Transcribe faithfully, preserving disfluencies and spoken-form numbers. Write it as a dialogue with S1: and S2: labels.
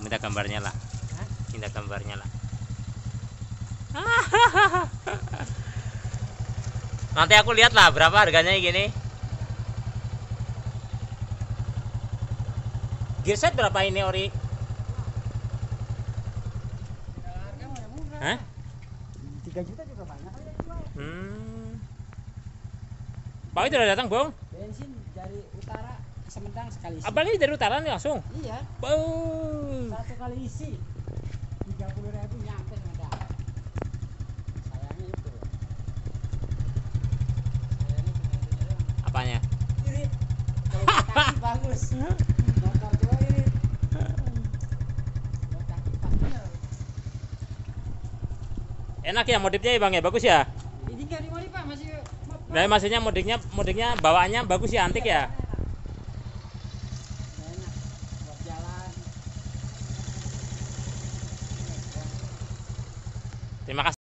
S1: minta gambarnya lah.
S2: Hah?
S1: Minta gambarnya lah. Nanti aku lihat lah berapa harganya gini. Gearset berapa ini ori?
S2: Harga murah-murah.
S1: Hah?
S2: tiga juta juga banyak kali yang jual.
S1: Hmm. Pak itu udah datang, Bung?
S2: Bensin dari utara ke Semedang sekali isi.
S1: Abang ini dari utara nih langsung?
S2: Iya.
S1: Bung.
S2: Satu kali isi tiga puluh ribu nyampe Semedang. Sayangnya itu. Sayangnya cuma itu doang.
S1: Apanya?
S2: Irit. Kalau kaki bagus. Motor juga irit. Kalau kaki pastinya.
S1: Enak ya modifnya ya Bang ya, bagus ya?
S2: Ini nggak dimodif Pak, masih.
S1: Nah, maksudnya modiknya modiknya bawaannya bagus ya, antik ya?
S2: Enak buat jalan.
S1: Terima kasih.